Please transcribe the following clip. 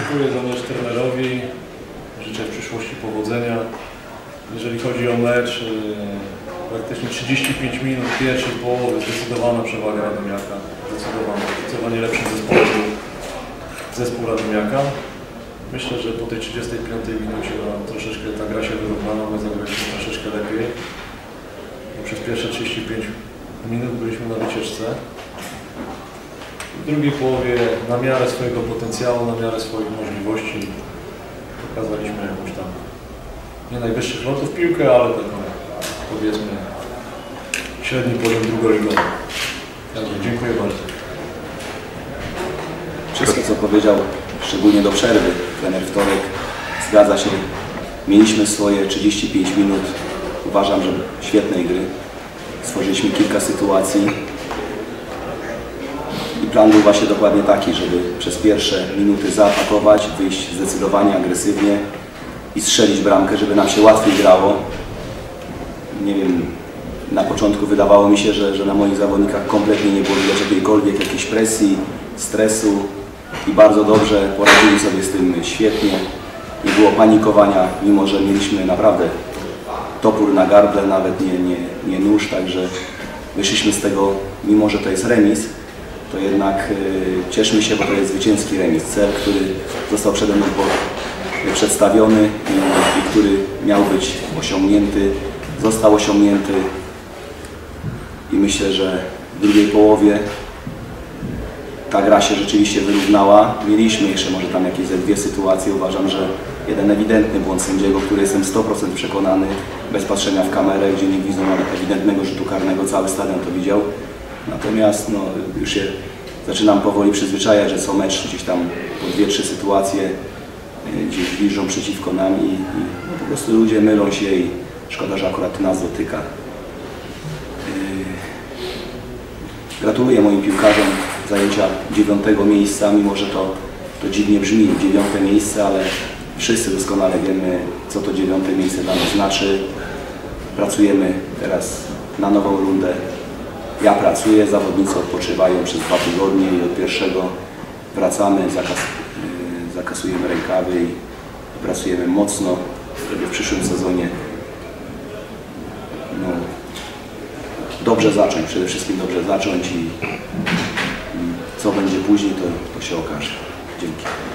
dziękuję za mecz trenerowi, życzę w przyszłości powodzenia. Jeżeli chodzi o mecz, praktycznie 35 minut pierwszej połowy, zdecydowana przewaga Radomiaka. Zdecydowanie lepszym zespołem był zespół Radomiaka. Myślę, że po tej 35 minucie troszeczkę ta gra się wyrównała, my zagraliśmy troszeczkę lepiej. Przez pierwsze 35 minut byliśmy na wycieczce. W drugiej połowie na miarę swojego potencjału, na miarę swoich możliwości pokazaliśmy jakąś tam nie najwyższych lotów piłkę, ale taką powiedzmy średni poziom drugoligowy. Także dziękuję bardzo. Wszystko co powiedział, szczególnie do przerwy trener Wtorek, zgadza się. Mieliśmy swoje 35 minut, uważam, że świetnej gry. Stworzyliśmy kilka sytuacji i plan był właśnie dokładnie taki, żeby przez pierwsze minuty zaatakować, wyjść zdecydowanie, agresywnie i strzelić bramkę, żeby nam się łatwiej grało. Nie wiem, na początku wydawało mi się, że na moich zawodnikach kompletnie nie było widać jakiejś presji, stresu i bardzo dobrze poradzili sobie z tym świetnie. Nie było panikowania, mimo że mieliśmy naprawdę topór na gardle, nawet nie nóż, także wyszliśmy z tego, mimo że to jest remis, to jednak cieszmy się, bo to jest zwycięski remis. Cel, który został przede mną przedstawiony i który miał być osiągnięty, został osiągnięty i myślę, że w drugiej połowie ta gra się rzeczywiście wyrównała. Mieliśmy jeszcze może tam jakieś ze dwie sytuacje. Uważam, że jeden ewidentny błąd sędziego, który jestem 100% przekonany, bez patrzenia w kamerę, gdzie nie widzą nawet ewidentnego rzutu karnego, cały stadion to widział. Natomiast no, już się zaczynam powoli przyzwyczajać, że co mecz gdzieś tam po 2-3 sytuacje gdzieś bliżą przeciwko nam i no, po prostu ludzie mylą się i szkoda, że akurat nas dotyka. Gratuluję moim piłkarzom zajęcia 9. miejsca, mimo że to dziwnie brzmi, 9. miejsce, ale wszyscy doskonale wiemy, co to 9. miejsce dla nas znaczy. Pracujemy teraz na nową rundę. Ja pracuję, zawodnicy odpoczywają przez 2 tygodnie i od 1 wracamy, zakasujemy rękawy i pracujemy mocno, żeby w przyszłym sezonie no, dobrze zacząć, przede wszystkim dobrze zacząć i co będzie później, to się okaże. Dzięki.